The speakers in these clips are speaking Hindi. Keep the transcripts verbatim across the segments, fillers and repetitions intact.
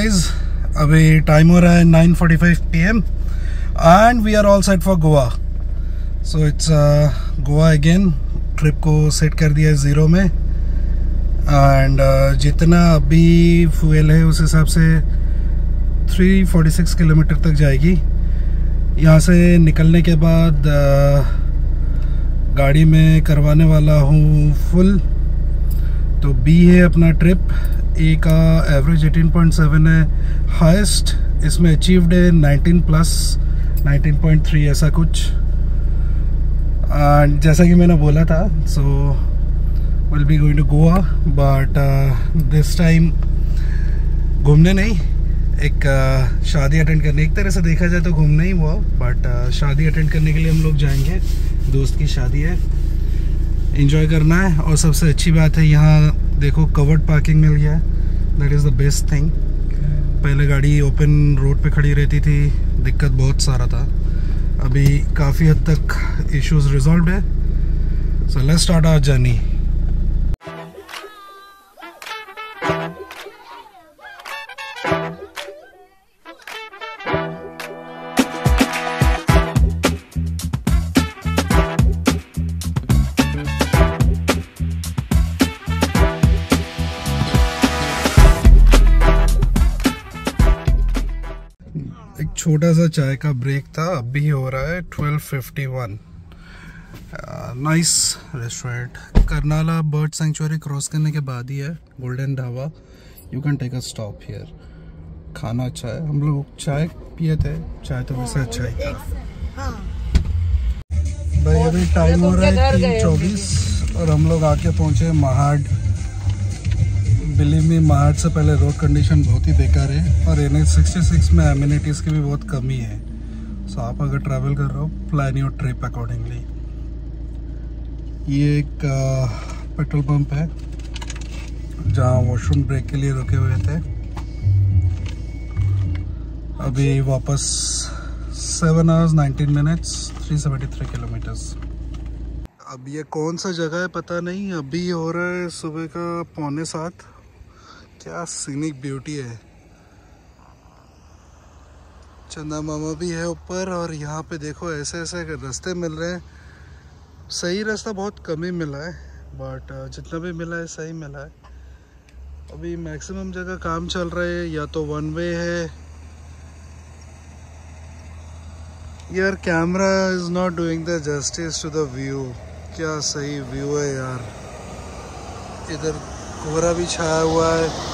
गाइज, अभी टाइम हो रहा है nine forty five P M and we are all set for Goa. So it's Goa again. Trip को सेट कर दिया है ज़ीरो में एंड uh, जितना अभी फ्यूल है उस हिसाब से थ्री फोर्टी सिक्स किलोमीटर तक जाएगी। यहाँ से निकलने के बाद uh, गाड़ी में करवाने वाला हूँ फुल। तो बी है अपना ट्रिप, ए का एवरेज एटीन पॉइंट सेवन है हाईएस्ट, इसमें अचीव्ड है nineteen plus nineteen point three ऐसा कुछ। एंड जैसा कि मैंने बोला था, so will be going to Goa, but this time घूमने नहीं, एक uh, शादी अटेंड करने। एक तरह से देखा जाए तो घूमने ही हुआ, बट uh, शादी अटेंड करने के लिए हम लोग जाएंगे। दोस्त की शादी है, एंजॉय करना है। और सबसे अच्छी बात है यहाँ देखो कवर्ड पार्किंग मिल गया है, that is the best thing. पहले गाड़ी ओपन रोड पे खड़ी रहती थी, दिक्कत बहुत सारा था। अभी काफ़ी हद तक इश्यूज रिजॉल्व है। So let's start our journey. छोटा सा चाय का ब्रेक था, अभी हो रहा है twelve fifty one. Nice restaurant, Karnala bird sanctuary cross करने के बाद ही है golden dhaba. You can take a stop here. खाना अच्छा है। हम लोग चाय पिए थे, चाय तो वैसे अच्छा ही था। भाई अभी टाइम हो रहा है तीन चौबीस और हम लोग आके पहुंचे महाड। बिलीव मी, महाड से पहले रोड कंडीशन बहुत ही बेकार है और एन एच सिक्सटी सिक्स में एमिनिटीज़ की भी बहुत कमी है। सो आप अगर ट्रैवल कर रहे हो, प्लान योर ट्रिप अकॉर्डिंगली। ये एक पेट्रोल पंप है जहाँ वॉशरूम ब्रेक के लिए रुके हुए थे। अभी वापस seven hours nineteen minutes three seventy three kilometres. अब ये कौन सा जगह है पता नहीं। अभी हो रहा है सुबह का पौने सात। क्या सीनिक ब्यूटी है। चंदा मामा भी है ऊपर और यहाँ पे देखो ऐसे ऐसे रास्ते मिल रहे हैं। सही रास्ता बहुत कम ही मिला है, बट जितना भी मिला है सही मिला है। अभी मैक्सिमम जगह काम चल रहा है, या तो वन वे है। यार camera is not doing the justice to the view. क्या सही व्यू है यार। इधर कोहरा भी छाया हुआ है।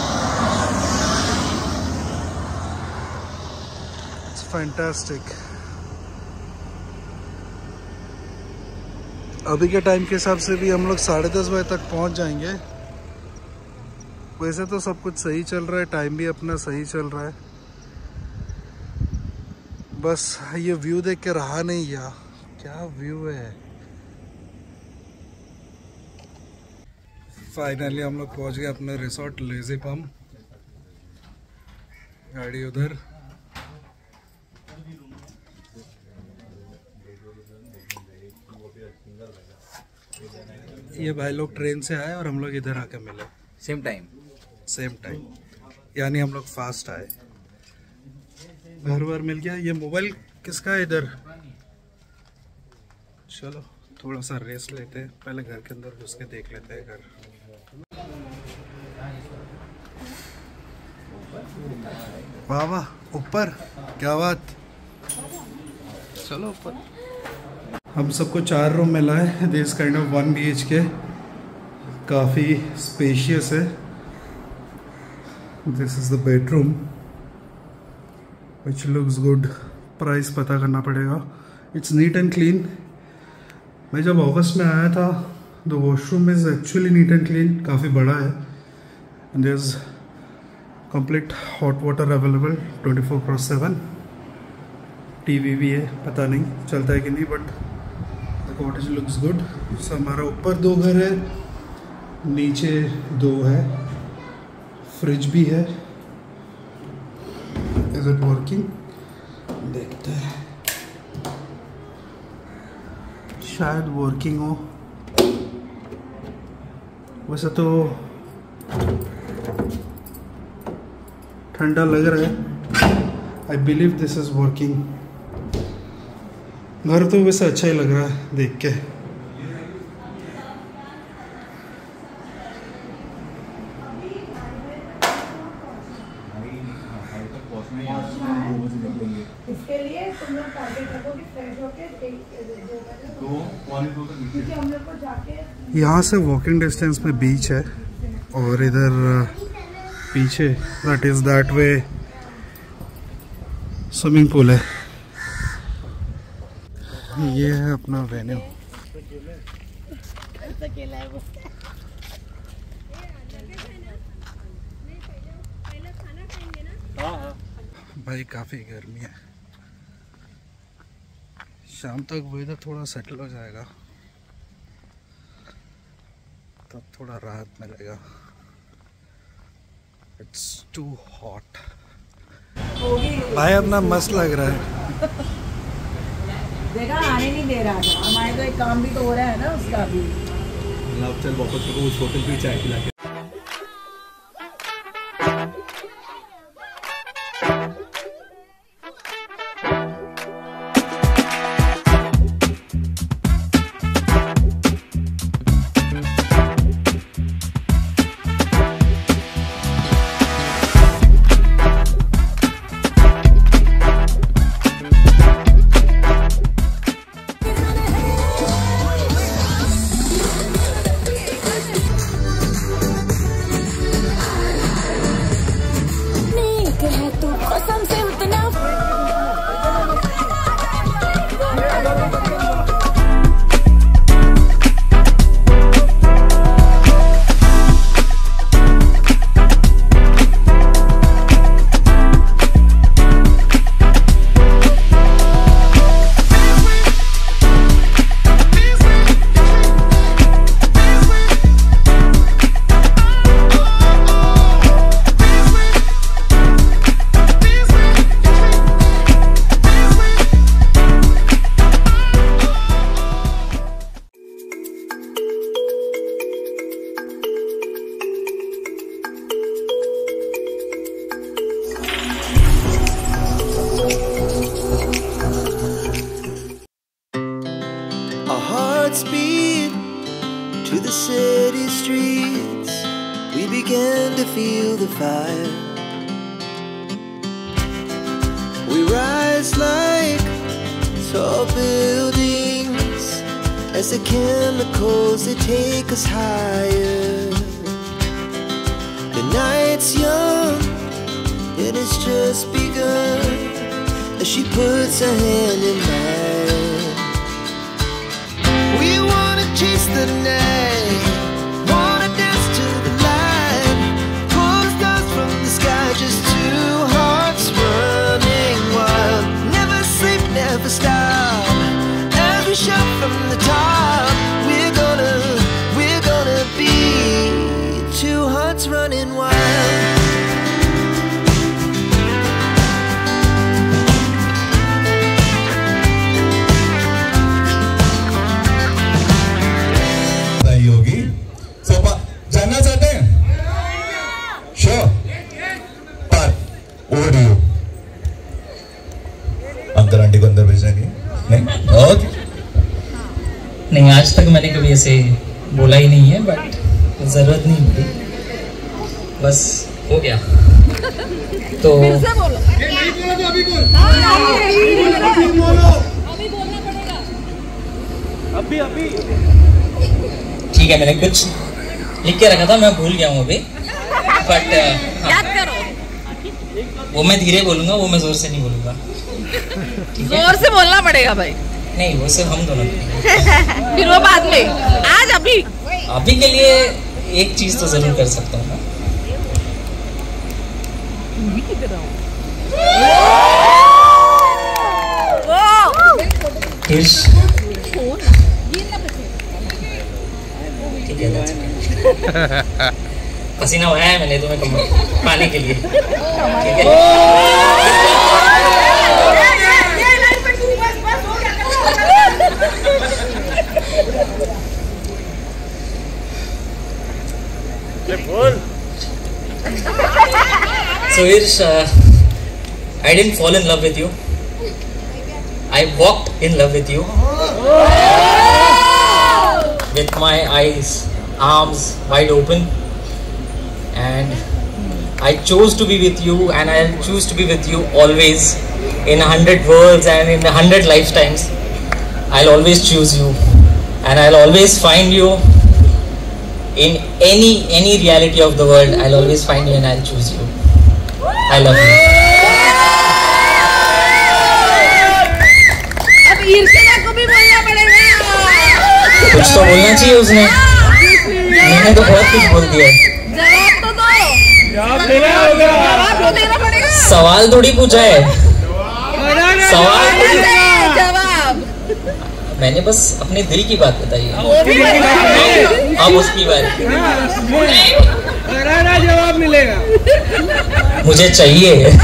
It's fantastic. अभी के टाइम के हिसाब से भी हम लोग साढ़े दस बजे तक पहुंच जाएंगे। वैसे तो सब कुछ सही चल रहा है, टाइम भी अपना सही चल रहा है। बस ये व्यू देख के रहा नहीं यार, क्या व्यू है। फाइनली हम लोग पहुंच गए अपने रिसोर्ट लेज़ी पम। गाड़ी उधर। ये भाई लोग ट्रेन से आए और हम लोग इधर आके मिले सेम टाइम सेम टाइम यानी हम लोग फास्ट आए। घर बार मिल गया। ये मोबाइल किसका है इधर? चलो थोड़ा सा रेस्ट लेते हैं, पहले घर के अंदर घुस के देख लेते हैं घर। वाह वाह, ऊपर क्या बात। चलो ऊपर। हम सबको चार रूम मिला है। This kind of one B H K, काफ़ी स्पेशियस है। This is the bedroom which looks good. Price पता करना पड़ेगा। It's neat and clean. मैं जब अगस्त में आया था, the washroom is actually neat and clean, काफ़ी बड़ा है। And there is complete hot water available twenty four cross seven. TV भी है, पता नहीं चलता है कि नहीं, but the cottage looks good. सो हमारा ऊपर दो घर है, नीचे दो है, फ्रिज भी है। Is it working? देखते हैं, शायद वर्किंग हो। वैसे तो ठंडा लग रहा है। I believe this is working. घर तो वैसे अच्छा ही लग रहा है देख के। इसके लिए तुम लोग टारगेट रखो कि फ्रेश होके दो क्योंकि हम लोग को जाके यहाँ से वॉकिंग डिस्टेंस में बीच है और इधर पीछे that is that way swimming pool है। ये है अपना वेन्यू। भाई काफ़ी गर्मी है। शाम तक वेदर थोड़ा सेटल हो जाएगा तब थोड़ा राहत मिलेगा। It's too hot. भाई अपना मस्त लग रहा है। देखा आने नहीं दे रहा था। हमारे तो एक काम भी तो हो रहा है ना उसका भी। चल वापस उस होटल पे चाय पिला के। Speed to the city streets, we began to feel the fire. We rise like tall buildings as the chemicals they take us higher. The night's young and it's just begun as she puts her hand in mine. Chase the night, wanna dance to the light, pull the stars from the sky, just two hearts running wild. Never sleep, never stop, as we shout from the top. We're gonna, we're gonna be two hearts running wild. Aunty को अंदर भेजना नहीं? नहीं? ओके। नहीं, आज तक मैंने कभी ऐसे बोला ही नहीं है, बट जरूरत नहीं पड़ी, बस हो गया तो फिर से बोलो। ये नहीं बोला तो अभी बोल। अभी बोलो। अभी बोलना पड़ेगा। अभी अभी। ठीक है, मैंने कुछ लिख के रखा था, मैं भूल गया हूँ अभी, बट याद करो। वो मैं धीरे बोलूंगा, वो मैं जोर से नहीं बोलूंगा। जोर से बोलना पड़ेगा भाई। नहीं, वो सिर्फ हम दोनों फिर वो बाद में। आज अभी अभी के लिए एक चीज तो जरूर कर सकता हूँ। ठीक है, पसीना हुआ है मैंने तुम्हें पानी के लिए। ठीक है, So Irsh, uh, I didn't fall in love with you. I walked in love with you. With my eyes, arms wide open. And I chose to be with you, and I'll choose to be with you always. In a hundred worlds and in a hundred lifetimes, I'll always choose you. And I'll always find you in any any reality of the world. I'll always find you and I'll choose you. I love you. अब ईर्ष्या को भी बोलना पड़ेगा। कुछ तो बोलना चाहिए उसने। मैंने तो बहुत कुछ बोल दिया। जवाब तो दो। जवाब देना होगा। जवाब तो देना पड़ेगा। सवाल थोड़ी पूछा है। सवाल जवाब। मैंने बस अपने दिल की बात बताई है। अब उसकी बात। जवाब मिलेगा। मुझे चाहिए।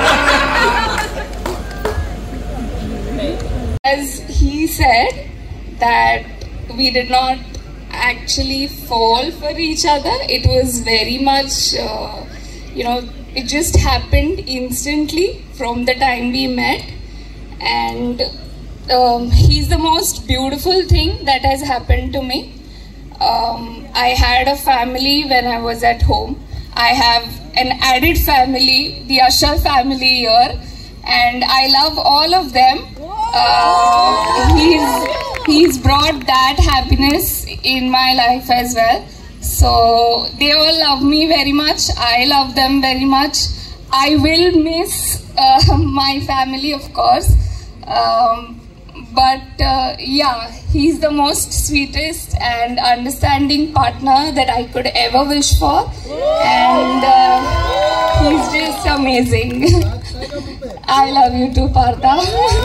As he said that we did not actually fall for each other. It was very much, uh, you know, it just happened instantly from the time we met. And um, he's the most beautiful thing that has happened to me. Um, I had a family when I was at home. I have an added family, the Usher family here, and I love all of them. Uh, he's he's brought that happiness in my life as well. So they all love me very much. I love them very much. I will miss uh, my family, of course. Um, but uh, yeah, he's the most sweetest and understanding partner that I could ever wish for. And uh, he's just amazing. I love you too, Partha.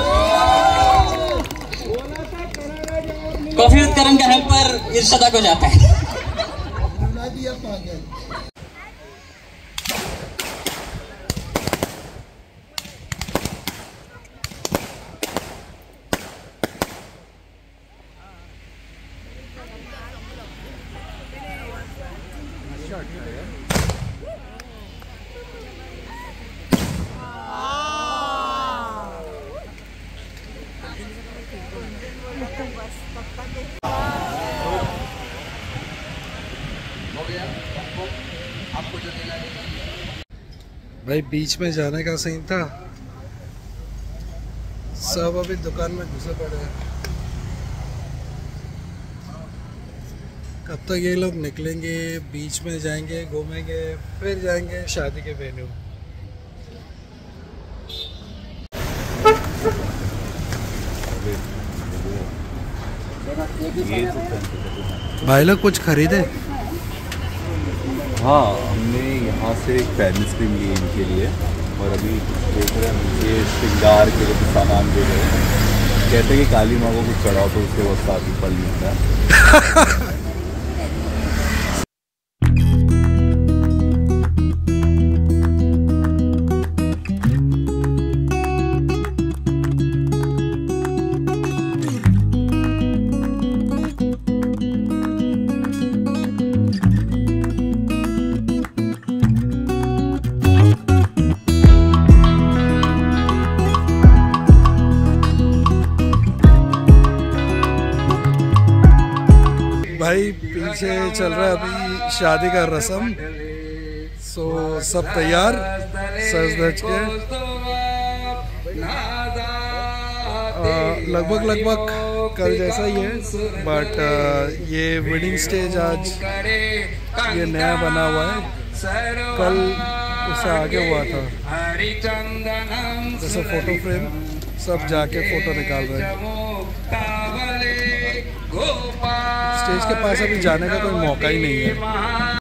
Coffee with Karan का हेल्पर इर्शदा को जाता है। भाई बीच में जाने का सीन था, सब अभी दुकान में घुसे पड़े हैं। कब तक ये लोग निकलेंगे, बीच में जाएंगे, घूमेंगे, फिर जाएंगे शादी के वेन्यू। भाई लोग कुछ खरीदे? हाँ, हमने यहाँ से एक पेरेंट्स क्रीम ली इनके लिए, और अभी देख रहे हैं ये श्रृंगार के लिए सामान दे रहे हैं। कहते हैं कि काली माँ को कुछ चढ़ाओ तो उसके बाद शादी फल मिलता है। भाई पीछे चल रहा है अभी शादी का रस्म, सो सब तैयार सज धज के। लगभग लगभग कल जैसा ही है, बट ये वेडिंग स्टेज आज ये नया बना हुआ है, कल उससे आगे हुआ था। जैसे फोटो फ्रेम सब जाके फोटो निकाल रहे हैं। स्टेज के पास अभी जाने का कोई मौका ही नहीं है।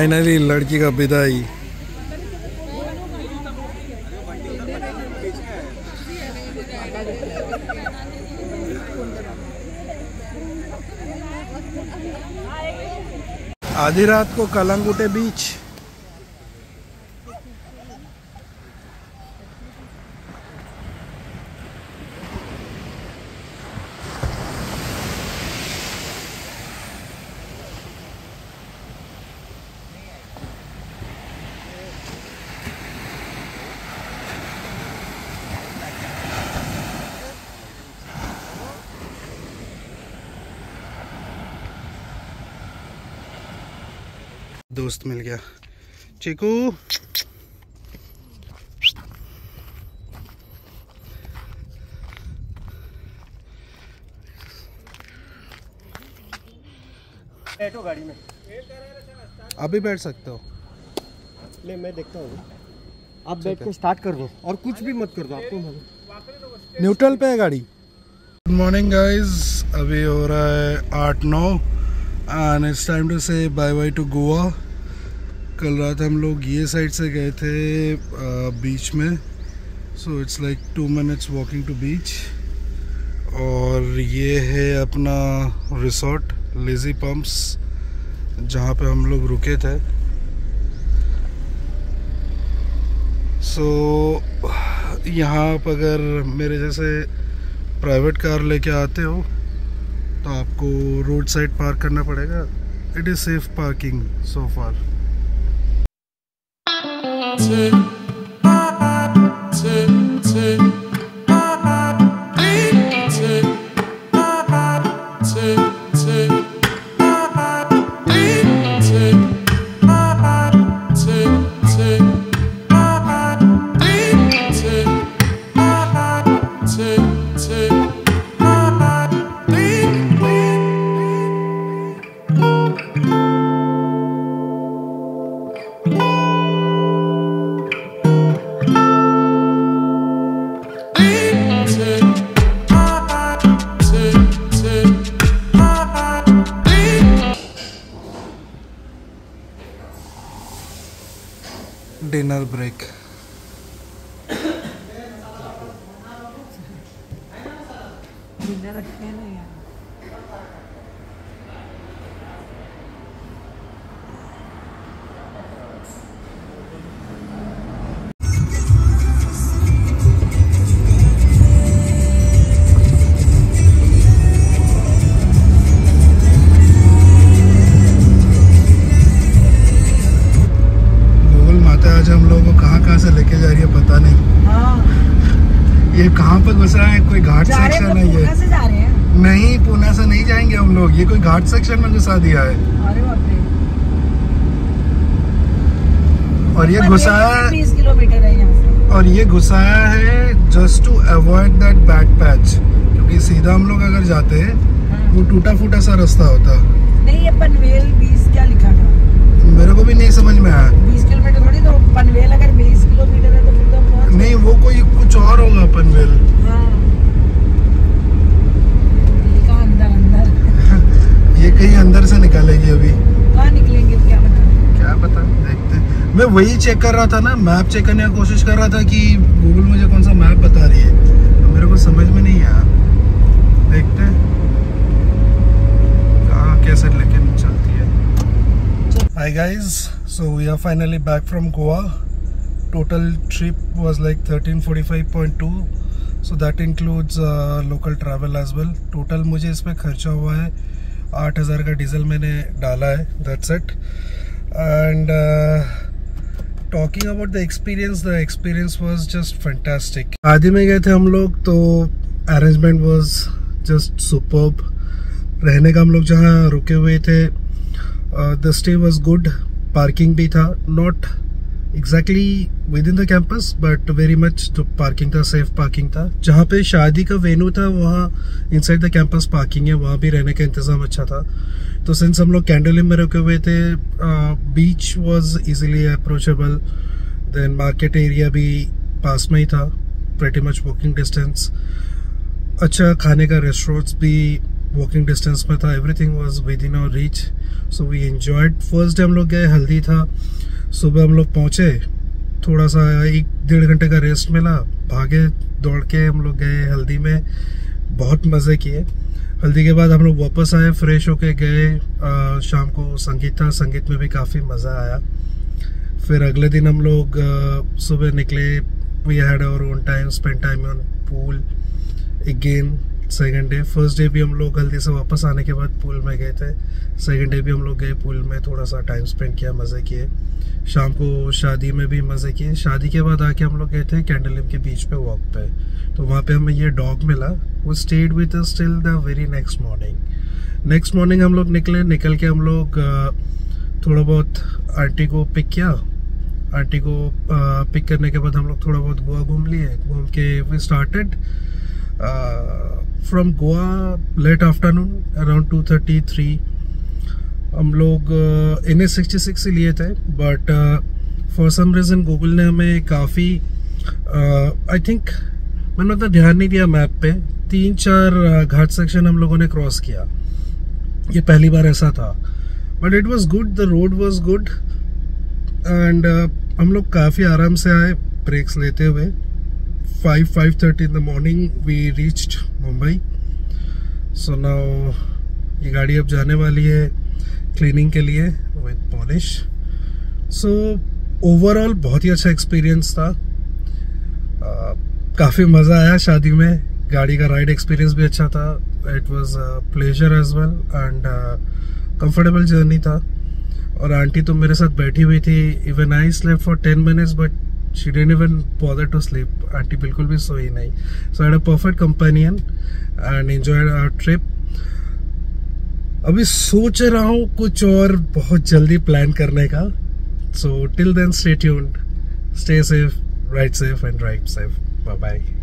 फाइनली लड़की का विदाई। आधी रात को कलंगुटे बीच। दोस्त मिल गया चीकू। बैठो गाड़ी में, अभी बैठ सकते हो। ले मैं देखता हूँ, आप बैठ के स्टार्ट कर दो और कुछ भी मत कर दो, आपको न्यूट्रल पे है गाड़ी। गुड मॉर्निंग गाइस, अभी हो रहा है आठ नौ and it's time to say bye bye to Goa. कल रात हम लोग ये साइड से गए थे बीच में, so it's like two minutes walking to beach. और ये है अपना रिसोर्ट लेजी पम्प्स, जहाँ पे हम लोग रुके थे। सो so, यहाँ आप अगर मेरे जैसे प्राइवेट कार लेके आते हो तो आपको रोड साइड पार्क करना पड़ेगा। It is safe parking so far. Dinner break. Dinner रखते हैं ना यार। आज हम लोगों को कहाँ कहाँ से लेके जा रही है पता नहीं। हाँ। ये कहाँ पर घुसा है, कोई घाट सेक्शन है ये? से जा रहे हैं? नहीं, पुणे से नहीं जाएंगे हम लोग, ये कोई घाट सेक्शन में घुसा दिया है। अरे बाप रे। और ये घुसाया बीस किलोमीटर है यहाँ से। और ये घुसाया है just to avoid that bad patch, क्योंकि सीधा हम लोग अगर जाते हैं हाँ। वो टूटा फूटा सा रास्ता होता। नहीं, ये पनवेल बीस क्या लिखा था? मेरे को भी नहीं समझ में आया। बीस किलोमीटर थोड़ी, तो पनवेल अगर बीस किलोमीटर है तो फिर तो बहुत। नहीं, वो कोई कुछ और होगा पनवेल। हाँ। ये कहाँ अंदर अंदर ये कहीं अंदर से निकालेगी अभी। कहाँ निकलेंगे क्या पता? क्या पता, देखते हैं। मैं वही चेक कर रहा था ना, मैप चेक करने की कोशिश कर रहा था कि गूगल मुझे कौन सा मैप बता रही है, तो मेरे को समझ में नहीं आया। देखते हैं कहाँ कैसे लेके चलती है। Hi guys, so we are finally back from Goa. Total trip was like thirteen forty-five point two, so that includes uh, local travel as well. Total मुझे इस पे खर्चा हुआ है आठ हज़ार का डीजल मैंने डाला है, that's it. And uh, talking about the experience, the experience was just fantastic. आदि में गए थे हम लोग, तो arrangement was just superb. रहने का हम लोग जहाँ रुके हुए थे, the stay was good, parking भी था, not exactly within the campus but very much तो पार्किंग था, सेफ पार्किंग था। जहाँ पे शादी का वेन्यू था वहाँ इनसाइड द कैंपस पार्किंग है, वहाँ भी रहने का इंतज़ाम अच्छा था। तो सिंस हम लोग कैंडोलिम में रुके हुए थे, beach was easily approachable, then market area भी पास में ही था, प्रेटी मच वॉकिंग डिस्टेंस। अच्छा खाने का रेस्टोरेंट्स भी वॉकिंग डिस्टेंस में था, everything was within our reach, so we enjoyed. First day हम लोग गए, हल्दी था, सुबह हम लोग पहुँचे, थोड़ा सा एक डेढ़ घंटे का रेस्ट मिला, भागे दौड़ के हम लोग गए हल्दी में, बहुत मज़े किए। हल्दी के बाद हम लोग वापस आए, फ्रेश होके गए, शाम को संगीत था, संगीत में भी काफ़ी मज़ा आया। फिर अगले दिन हम लोग सुबह निकले, we had our own time, spend time on pool again. Second day, first day भी हम लोग हल्दी से वापस आने के बाद पूल में गए थे, सेकेंड डे भी हम लोग गए पूल में, थोड़ा सा टाइम स्पेंड किया, मज़े किए। शाम को शादी में भी मज़े किए। शादी के बाद आके हम लोग गए थे कैंडलिम के बीच पे वॉक पे, तो वहाँ पे हमें ये डॉग मिला, वो stayed with us till the very next morning. Next morning हम लोग निकले, निकल के हम लोग थोड़ा बहुत आंटी को पिक किया, आंटी को पिक करने के बाद हम लोग थोड़ा बहुत गोवा घूम लिए, घूम के we started from Goa late afternoon around two thirty three. हम लोग एन एच सिक्सटी सिक्स ही लिए थे, but for some reason Google ने हमें काफ़ी आई थिंक मैंने उतना ध्यान नहीं दिया मैप पे, तीन चार घाट सेक्शन हम लोगों ने क्रॉस किया, ये पहली बार ऐसा था, but it was good, the road was good and हम लोग काफ़ी आराम से आए ब्रेक्स लेते हुए। Five five thirty in the morning we reached Mumbai. So now ये गाड़ी अब जाने वाली है क्लीनिंग के लिए विद पॉलिश। सो ओवरऑल बहुत ही अच्छा एक्सपीरियंस था, काफ़ी मज़ा आया शादी में, गाड़ी का राइड एक्सपीरियंस भी अच्छा था, it was pleasure as well and comfortable journey था। और आंटी तो मेरे साथ बैठी हुई थी, even I slept for ten minutes but she didn't even bother to sleep, aunty बिल्कुल भी सोई नहीं। So I had a perfect companion and enjoyed our trip. अभी सोच रहा हूँ कुछ और बहुत जल्दी प्लान करने का, so till then stay tuned, stay safe, ride safe and drive safe, bye bye.